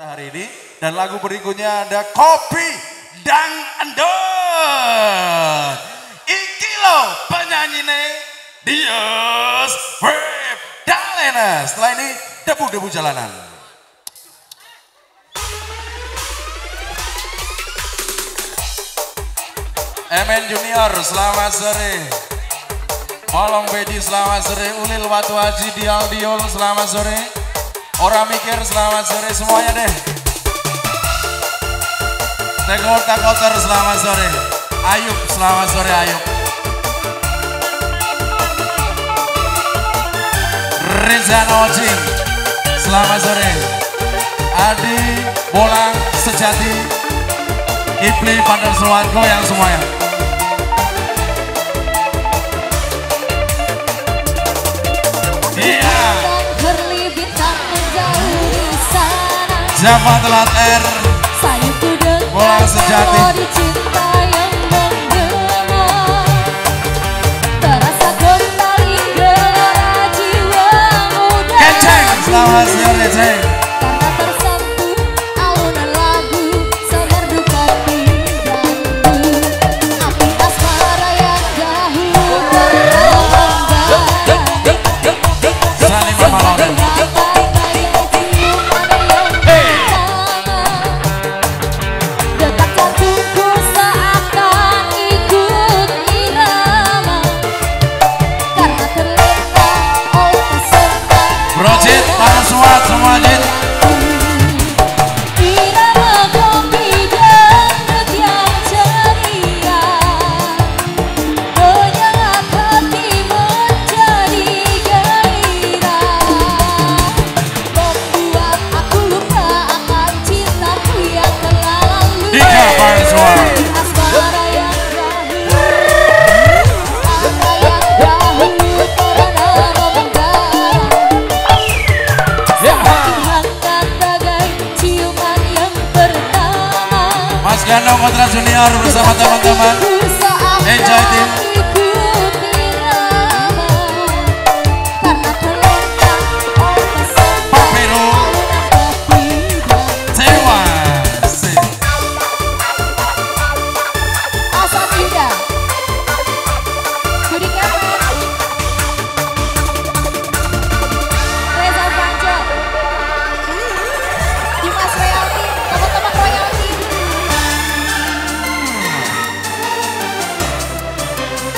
hari ini. Dan lagu berikutnya ada Kopi Dang Endut. Iki lo penyanyine Dios Web Dalena. Setelah ini debu-debu jalanan. MN Junior selamat sore. Molong Bedi selamat sore. Ulil Watu Haji Dial Diol selamat sore. Orang Mikir selamat sore semuanya deh. Tegota Kotor selamat sore. Ayub selamat sore Ayub. Rizano Ojing selamat sore. Adi Bolang Sejati Kipli Pandar Seluan goyang semuanya. Iya. Java Telat R Bolang Sejati. Kenceng selamat sore Ceng. Gano Kontra Junior bersama teman-teman Enjoy Team. Papero Sewa Asal Indah Budi Kemen Reza Franco Dimas Royalty, teman-teman Royalty.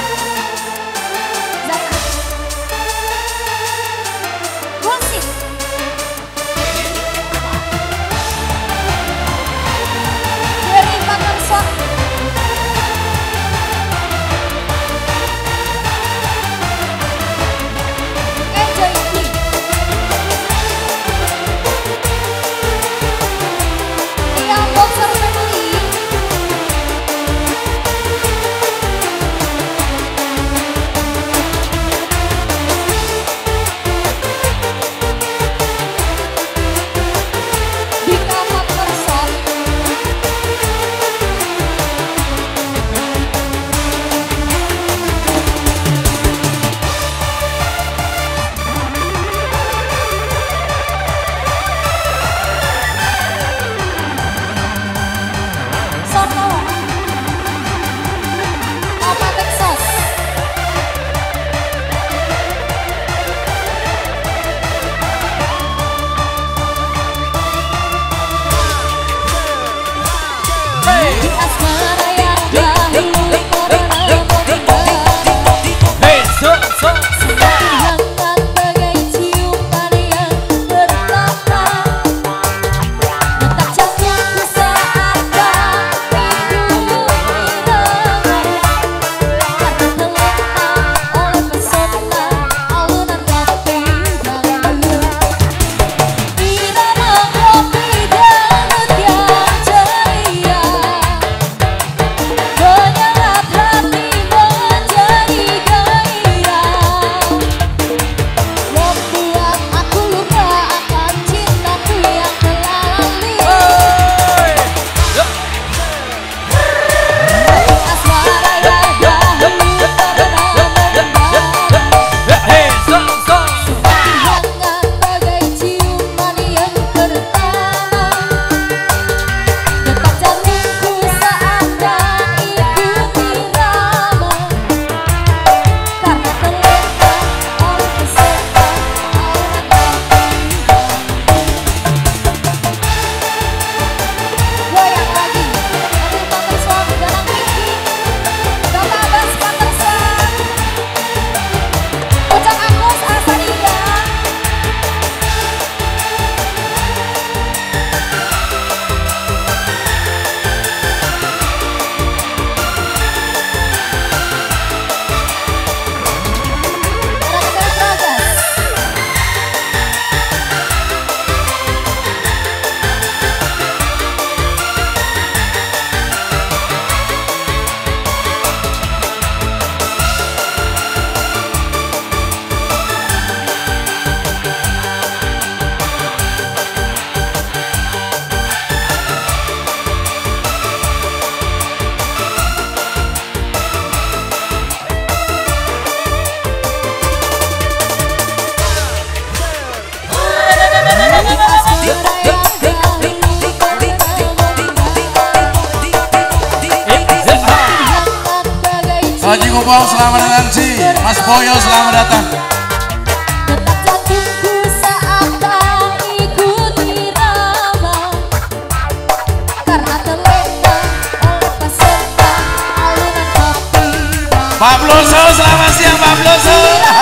Gupong selamat datang Ji. Mas Boyo selamat datang. Detak jantungku saat tak ikuti irama, karena terlena oleh pesona alunan kopi. Pak Bloso selamat siang Pak Bloso.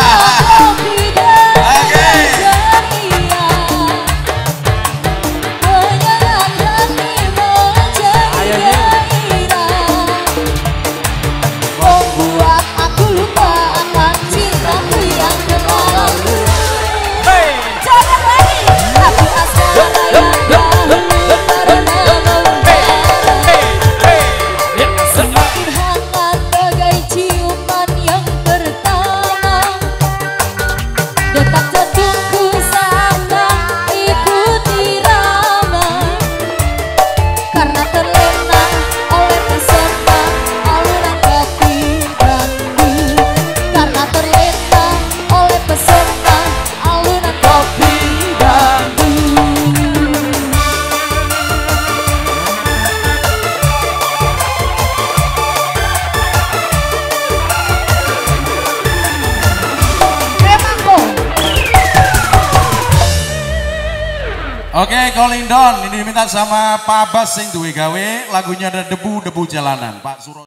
Oke. Membuat aku lupa akan cintaku yang terlalu. Jangan lagi tapi asmara yang dahulu karena membara. Semakin hangat bagai ciuman yang pertama. Detak jantungku seakan ikut irama, karena terlena oleh pesona alunan kopi dangdut. Karena terlena oleh pesona alunan kopi dangdut. Oke, Calling Down ini diminta sama Pak Abbas sing duwe gawe lagunya ada debu-debu jalanan Pak Suro.